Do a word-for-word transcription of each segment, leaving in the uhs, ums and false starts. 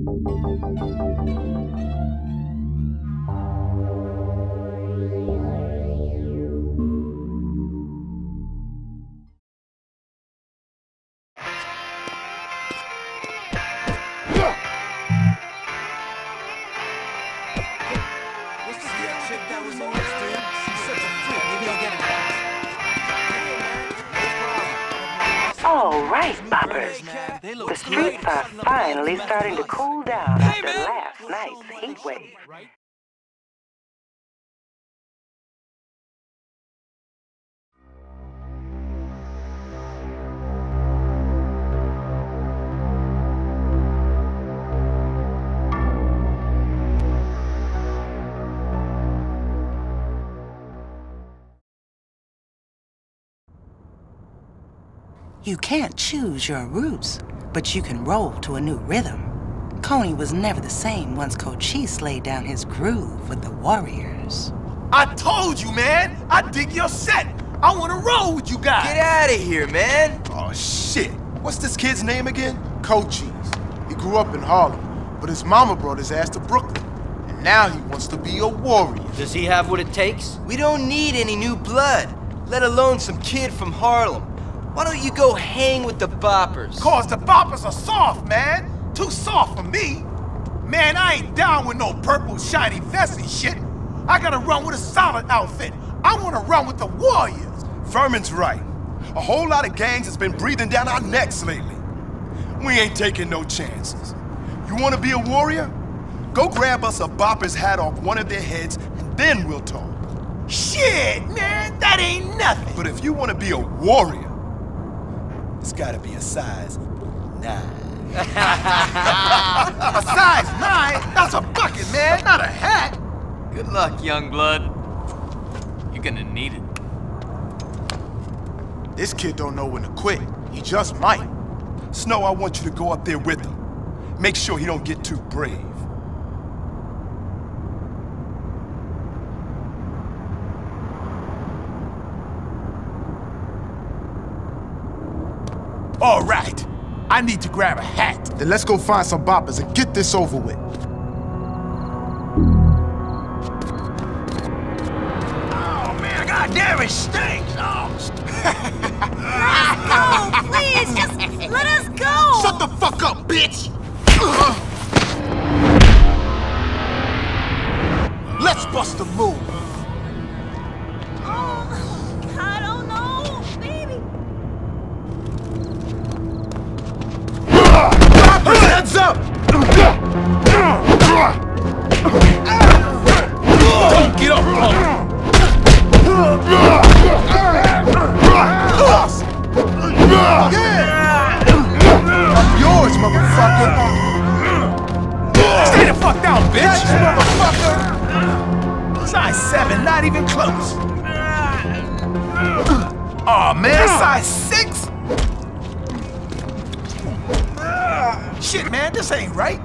All right, boppers. The streets are finally starting to cool down after last night's heat wave. You can't choose your roots, but you can roll to a new rhythm. Coney was never the same once Cochise laid down his groove with the Warriors. I told you, man! I dig your set! I wanna roll with you guys! Get out of here, man! Oh, shit. What's this kid's name again? Cochise. He grew up in Harlem, but his mama brought his ass to Brooklyn. And now he wants to be a warrior. Does he have what it takes? We don't need any new blood, let alone some kid from Harlem. Why don't you go hang with the boppers? Cause the boppers are soft, man! Too soft for me! Man, I ain't down with no purple shiny vest and shit! I gotta run with a solid outfit! I wanna run with the Warriors! Furman's right. A whole lot of gangs has been breathing down our necks lately. We ain't taking no chances. You wanna be a warrior? Go grab us a bopper's hat off one of their heads, and then we'll talk. Shit, man! That ain't nothing! But if you wanna be a warrior, it's gotta be a size nine. A size nine? That's a bucket, man, not a hat! Good luck, young blood. You're gonna need it. This kid don't know when to quit. He just might. Snow, I want you to go up there with him. Make sure he don't get too brave. All right. I need to grab a hat. Then let's go find some boppers and get this over with. Oh, man, goddamn, it stinks. Oh. Let us go, please. Just let us go. Shut the fuck up, bitch. Let's bust a move. Heads up! Don't get up, punk! Yeah! I'm yours, motherfucker! Stay the fuck down, bitch! Motherfucker! Size seven, not even close. Aw, oh, man, size six? Shit, man, this ain't right.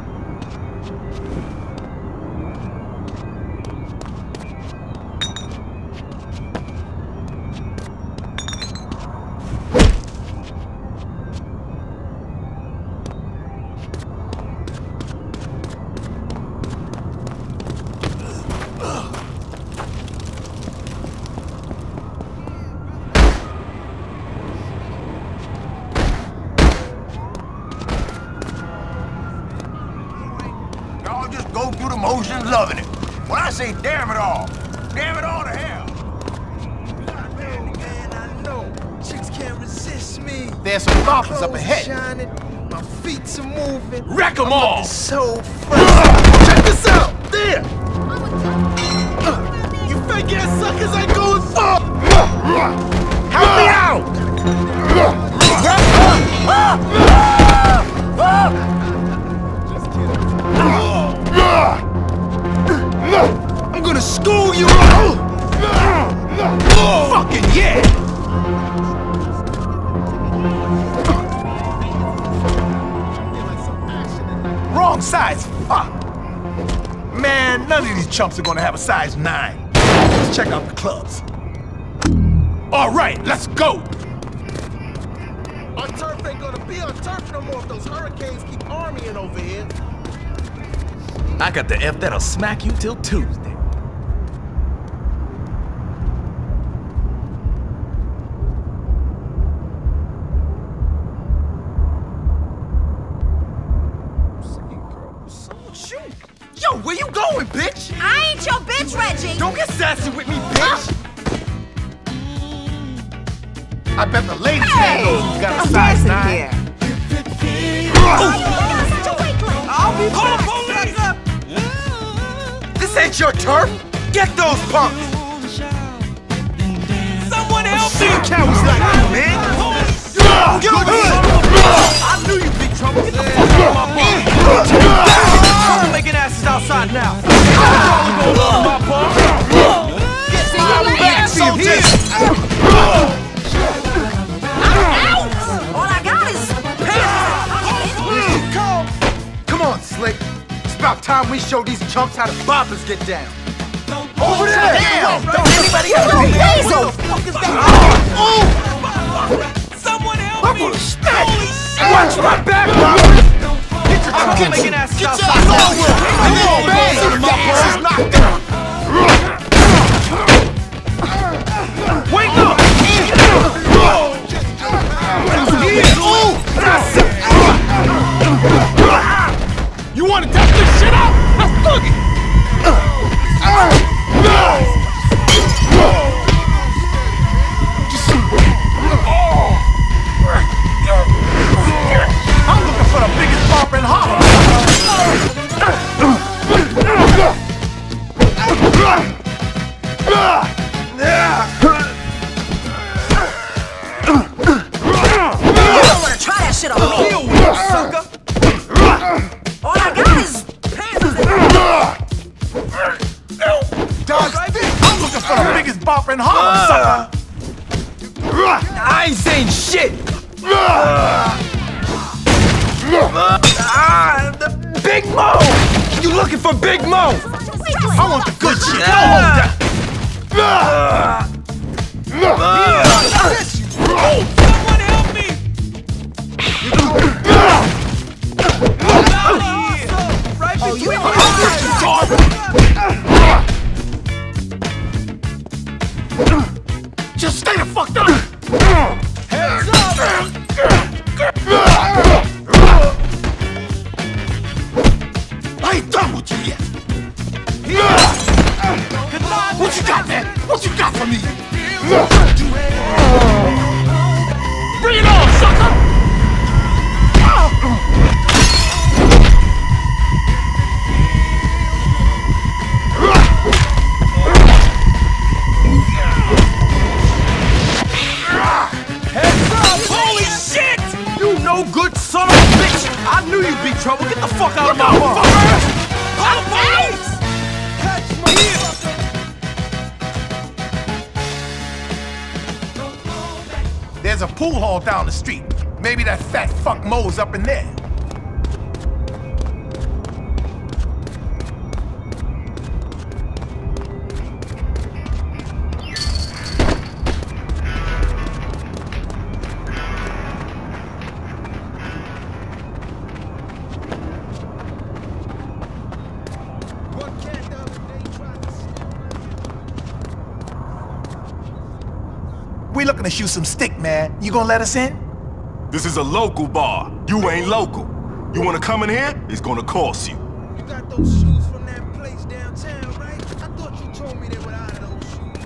Go through the motions, loving it. When I say damn it all, damn it all to hell. Man, man, I know chicks can't resist me. There's some boppers up ahead. Shining, my feet are moving. Wreck them all. So fresh. Check this out. There. Uh, you fake ass suckers ain't going far. Help me out. I'm gonna school you! Fucking yeah! Wrong size, fuck! Man, none of these chumps are gonna have a size nine. Let's check out the clubs. All right, let's go! Our turf ain't gonna be our turf no more if those hurricanes keep armying over here. I got the F that'll smack you till Tuesday. Yo, where you going, bitch? I ain't your bitch, Reggie. Don't get sassy with me, bitch. I bet the ladies hey, handle got a size nine. Here. I'll be back. This ain't your turf. Get those punks. Someone help me. Cowards like you, man. Get over here. I knew you'd be trouble. Get the fuck out of my bar. Making asses outside now. My bar. Get back, soldiers. All I got is pants. Come on, Slick. It's about time we show these chumps how the boppers get down. Over there! Damn! Don't anybody have a Hazel! What the fuck is that? Someone help me! Holy shit! Watch my back, Bopper! Get your trouble making ass outside! Come on, man! My boy's knocked down! Wake up! You wanna test this shit out? Let's fuck it! I'm looking for the biggest bump in Harlem! You don't wanna try that shit on me. Deal with it, sucker! All I got is pants. Dog, I'm looking for the biggest bump in Harlem, sucker! I ain't saying shit. Ah, the Big Mo! You looking for Big Mo? I want the good shit. Don't hold that. Someone help me! Right between my eyes! Just stay the fuck up! Hands up! I ain't done with you yet! What you got, man? What you got for me? Bring it on, sucker! Heads up! Holy shit! You no good son of a bitch! I knew you'd be trouble. Get the fuck out of my bar! Call the police! Catch me here! There's a pool hall down the street. Maybe that fat fuck Mo's up in there. We looking to shoot some stick, man. You gonna let us in? This is a local bar. You ain't local. You wanna come in here? It's gonna cost you. You got those shoes from that place downtown, right? I thought you told me they were out of those shoes,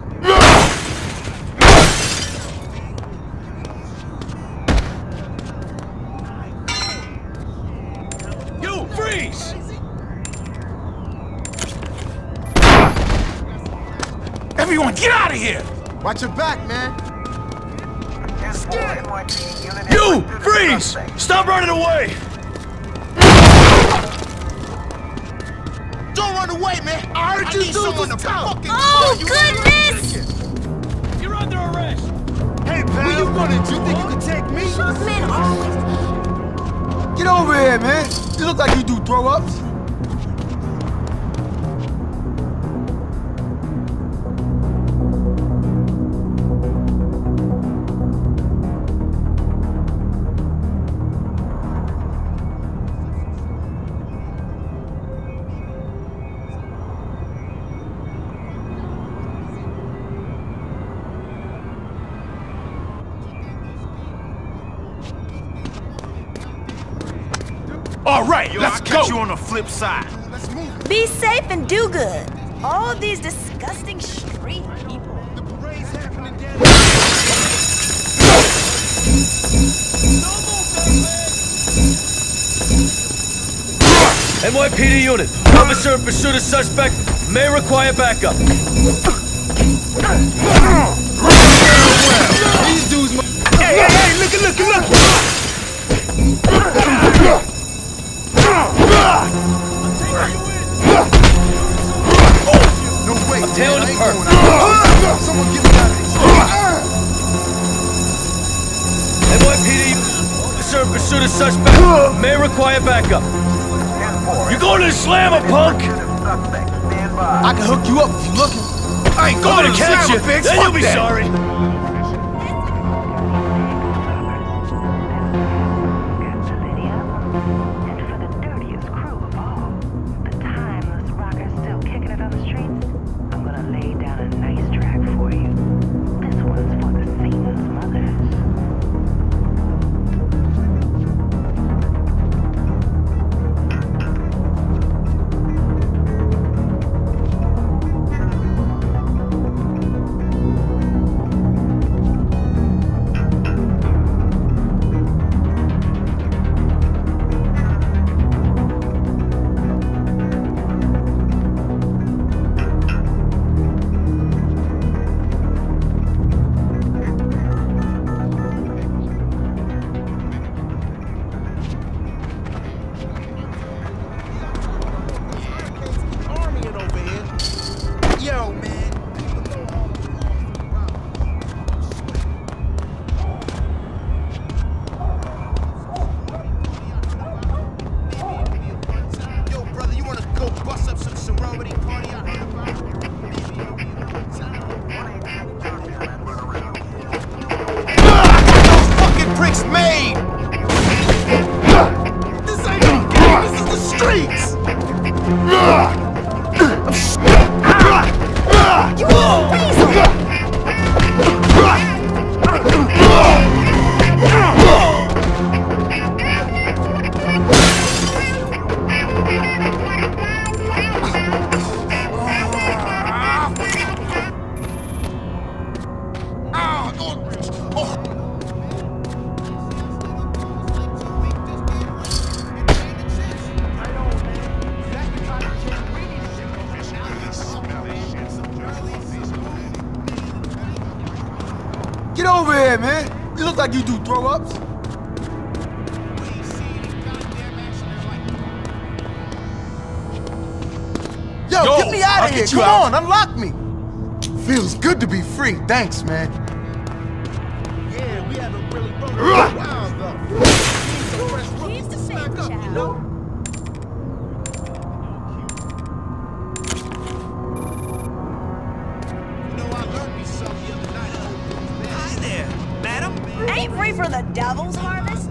brother. You, freeze! Everyone, get out of here! Watch your back, man. You, freeze! Stop running away! Don't run away, man! I heard I you do this town! Oh, goodness! You're under arrest! Hey, pal! Where you running? Do you think you can take me? Those men always... Get over here, man! You look like you do throw-ups. All right, Yo, let's I'll go. catch you on the flip side. Let's move. Be safe and do good. All these disgusting street people. The parade's happening down N Y P D unit, officer in pursuit of suspect may require backup. These dudes. Hey, hey, hey! Look, look, look! No way. I'm tailing the perp. Someone get me out of N Y P D officer in pursuit of suspect may require backup. You going to the slammer, punk? I can hook you up if you looking. I ain't going to catch you. Then Then you'll be sorry. Get over here, man. You look like you do throw-ups. Yo, Yo, get me out I'll of here. get you Come out. on, unlock me. Feels good to be free. Thanks, man. Yeah, we haven't really broken wild though. Keep the faith, child. Hi there, madam. Ain't free for the devil's harvest.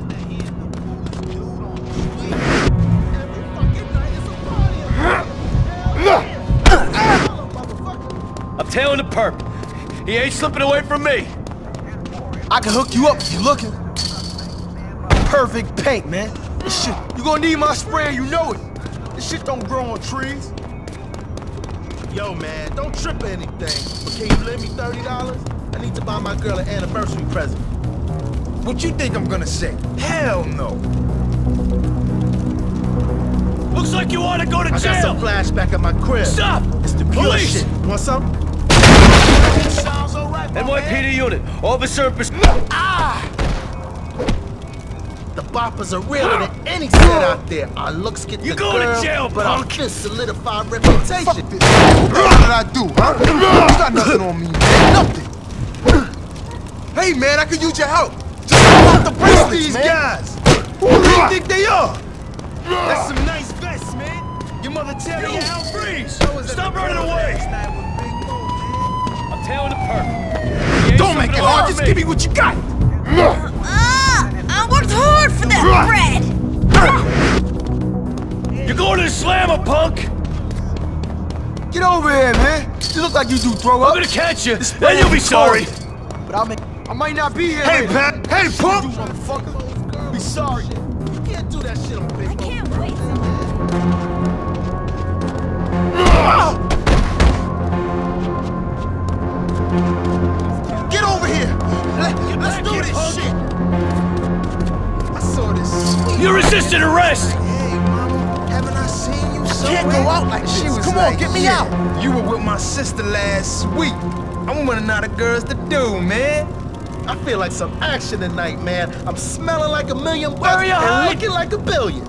I'm tailing the perp. He ain't slipping away from me. I can hook you up if you looking. Perfect paint, man. This shit, you gonna need my spray, you know it. This shit don't grow on trees. Yo, man, don't trip or anything. But can you lend me thirty dollars? I need to buy my girl an anniversary present. What you think I'm gonna say? Hell no. Looks like you want to go to I got jail. some flashback at my crib. Stop! It's the pure Police! shit. Want some? Sounds alright, N Y P D unit, officer in pursuit. Ah! The boppers are realer than any set out there. Our looks get You the going to girl, jail, but our punk. fists solidify reputation. Fuck this. What did I do, huh? You got nothing on me, man. Nothing. Hey, man, I could use your help. Just come out the bracelets, These man. guys, who do you think they are? That's some nice vests, man. Your mother tell you how freeze! So is Stop at the running club away! last night with Big Mo, man. I'm tailing the perp. He ain't Don't make it slipping hard. away Just from give me what you got. Ah, I worked hard for that bread. You're going to the slammer, punk. Get over here, man. You look like you do I'm throw-ups. gonna catch you. This Then you'll be sorry. But I, may, I might not be here. Hey, later. Pat. Hey, You punk. motherfucker. Be sorry. Yeah, can't do that shit on Big I Mo. can't wait. Get over here! Let, let's do this shit! I saw this. You're resisting arrest! Hey, mama, haven't I seen you somewhere? Can't go out like She this. was Come on, like, get me yeah, out. You were with my sister last week. I'm running out of girls to do, man. I feel like some action tonight, man. I'm smelling like a million bucks Hurry up, and hide. looking like a billion.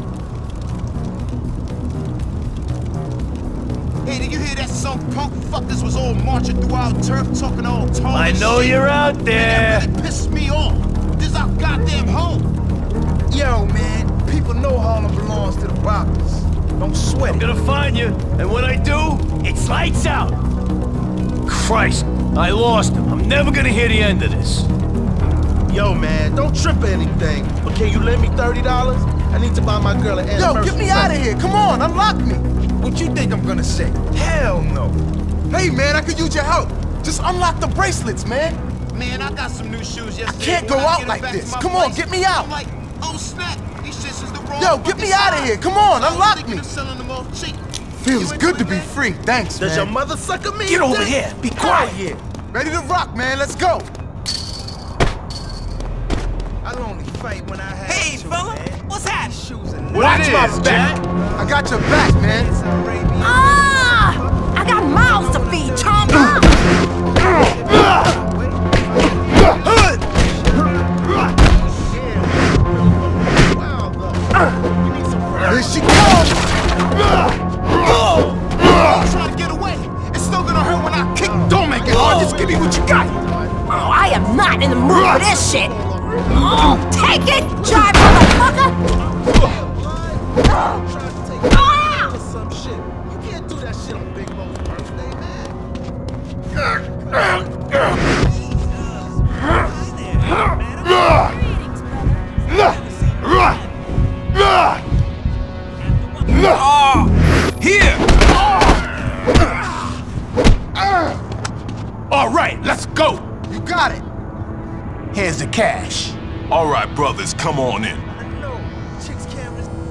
Hey, did you hear that some punk fuckers was all marching through our turf talking all tall I and know shit? you're out Man, there. that really pisses me off. This is our goddamn home. Yo, man, people know Harlem belongs to the Boppers. Don't sweat I'm it. gonna find you, and when I do, it's lights out. Christ, I lost him. I'm never gonna hear the end of this. Yo, man, don't trip or anything. But can you lend me thirty dollars? I need to buy my girl an Yo, anniversary get me out of present. here. Come on, unlock me. What you think I'm gonna say? Hell no. Hey, man, I could use your help. Just unlock the bracelets, man. Man, I got some new shoes yesterday. can't When go I out get like back this. to my Come on, place, get me out. I'm like, oh snap, these shits is the wrong Yo, get me fucking out of size. here. Come on, So I was unlock thinking me. of selling them off cheap. Feels You into good to it, be man? free. Thanks, Does man. your mother suck a me? Get over here. Be quiet. Oh, yeah. Ready to rock, man. Let's go. I'll only fight when I have Hey, to, fella, man. what's that? These shoes are What Watch it my is, back. I got your back, man. It's Arabian. Ah! I got mouths to feed, Chomper! Here she comes. Trying to get away. It's still gonna hurt when I kick. Don't make it hard. Just give me what you got. Oh, I am not in the mood for this shit! Oh, take it, jive motherfucker! Ah! Some shit. You can't do that shit on Big Mo's birthday, man. Here! All right, let's go. You got it. Here's the cash. All right, brothers, come on in. No, chicks can't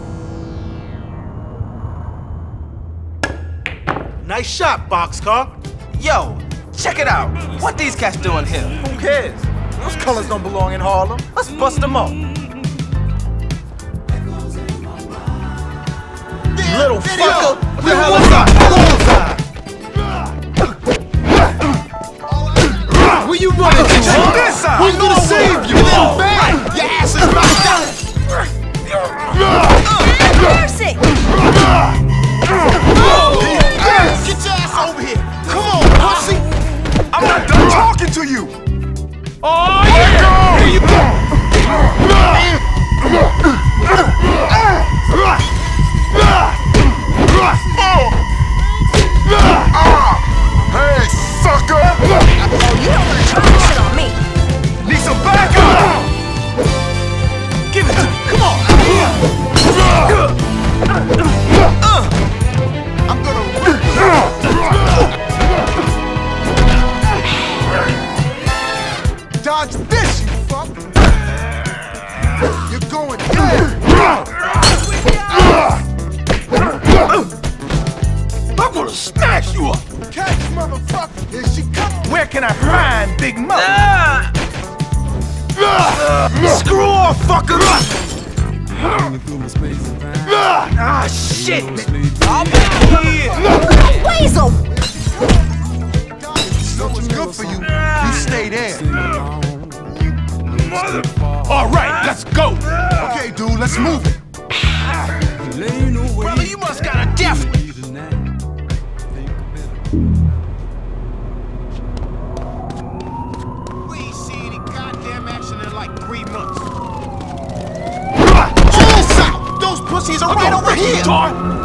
resist. Nice shot, Boxcar. Yo, check it out. What these cats doing here? Who cares? Those colors don't belong in Harlem. Let's bust them up. Little fucker. What the hell is that? Where you running to? Check this out. Who's gonna save you? Little bang. Your ass is knocked out. Have mercy! Get your ass over here. Come on, pussy. I'm not done talking to you. Oh, yeah! Here you go. Hey, sucker! Oh, you don't wanna try this shit on me! Need some backup! Give it to me. Come on. I'm gonna rip Dodge this, you fuck! You're going down! I'm gonna smash you up. Catch, motherfucker! Here she comes! Where can I find Big Mo? Ah! Screw off, fucker! Ah, shit! I'm back here. Weasel! Something's good for you. You stay there. All right, let's go. Okay, dude, let's move it. Brother, you must got a deaf. We ain't seen any goddamn action in like three months. All south! Those pussies are right over here!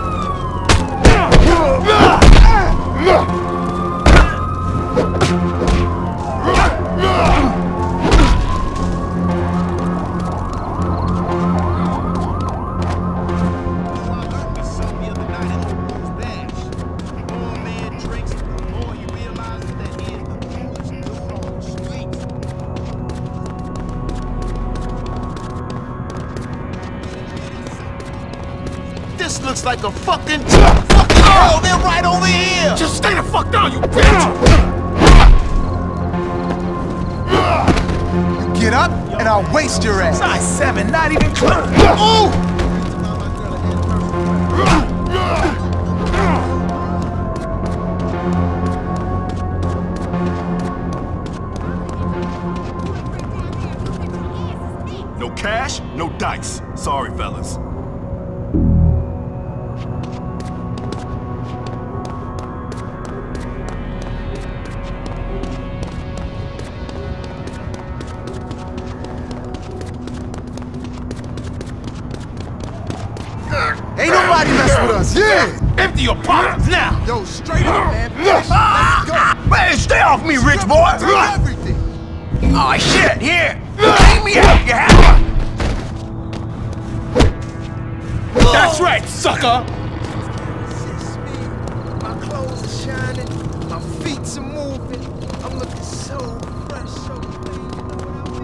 looks like a fucking fucking hell. They're right over here. Just stay the fuck down, you bitch. You get up, and I'll waste your ass. Size seven, not even close. Ooh! No cash, no dice. Sorry, fellas. Ain't nobody mess with us. Yeah! Empty your pockets now! Yo, straight up, man. Let's go. Man, stay off me, rich boy! Everything. Oh, shit, here! Take me out, you have That's right, sucker! My clothes are shining, my feet are moving. I'm looking so fresh, so clean, you know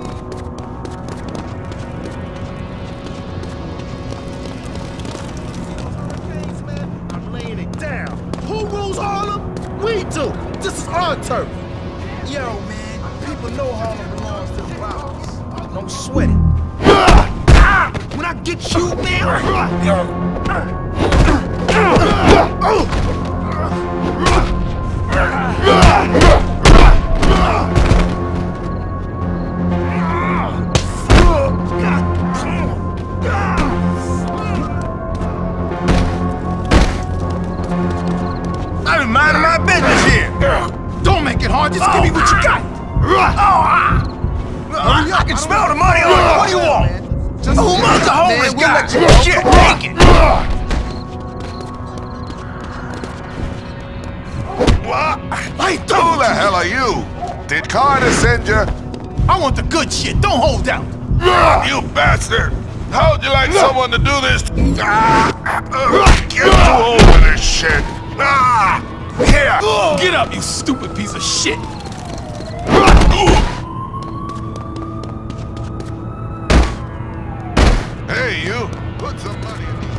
what I mean? I'm laying it down. Who rules Harlem? We do. This is our turf. Yo, man, people know Harlem belongs to the robbers. Don't sweat it. When I get you, man. I've been minding my business here. Don't make it hard. Just give me what you got. I can smell the money on you. What do you want? Just Who must the homeless man, we'll guy? let you know. Shit, take it! What? I ain't Who the hell are you? Did Carter send you? I want the good shit. Don't hold out. You bastard! How would you like someone to do this? Ah, uh, get too old for this shit. Ah, here. Get up, you stupid piece of shit. Hey, you. Put some money in these.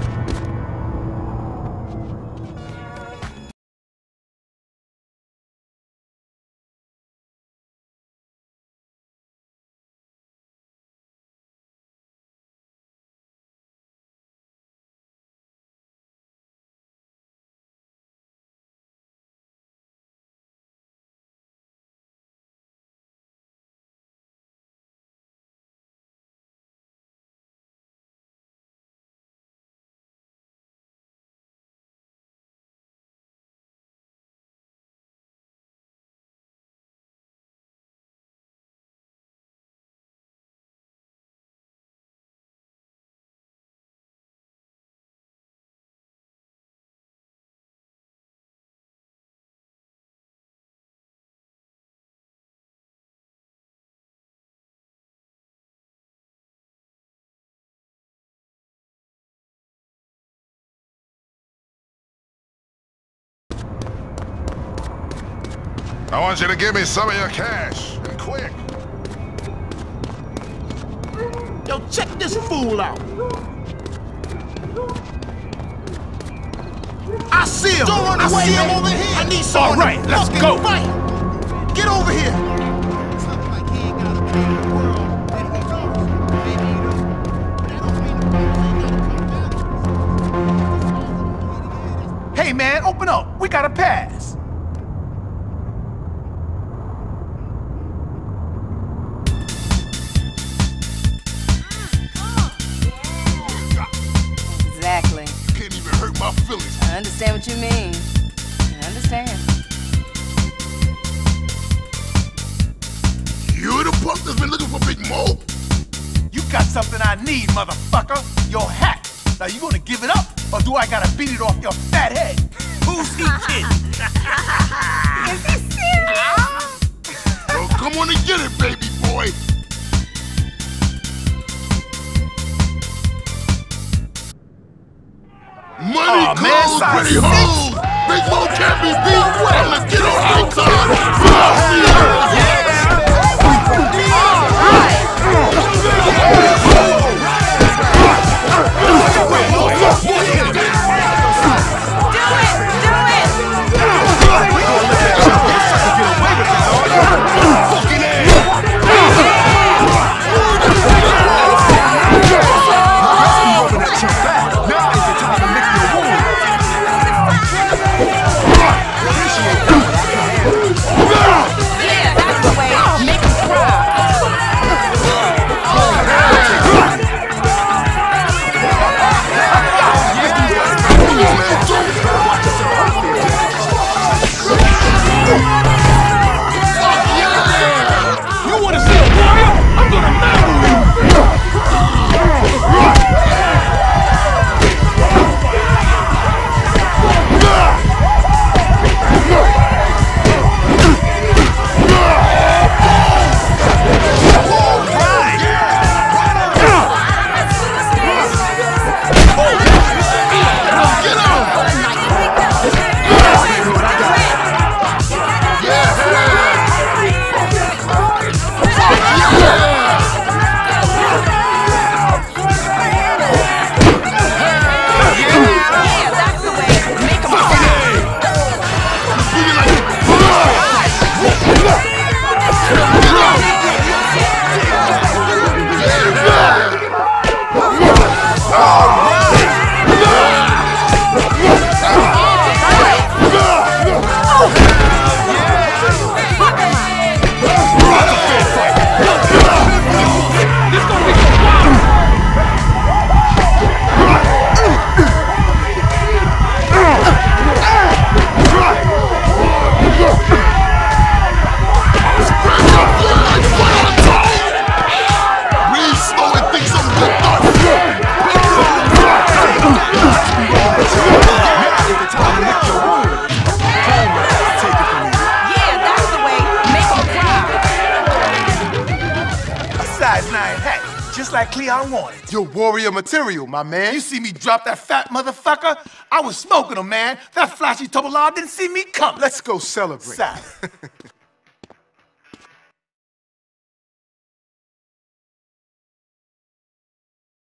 I want you to give me some of your cash, and quick. Yo, check this fool out. I see him. Don't run away, I see him over here. I need someone. All right, to let's go. Fight. Get over here. Hey, man, open up. We got a pass. Exactly. Can't even hurt my feelings. I understand what you mean. I understand. You the punk that's been looking for Big Mo? You got something I need, motherfucker. Your hat. Now, you gonna give it up, or do I gotta beat it off your fat head? Who's he kidding? Is he serious? Well, come on and get it, baby boy. Money, oh, clothes, man, pretty hoes. Big Mo can't be beat. Well, let's get on outside. Yeah. exactly how I want it. You're warrior material, my man. You see me drop that fat motherfucker? I was smoking him, man. That flashy Tobolov didn't see me coming. Let's go celebrate. Sally.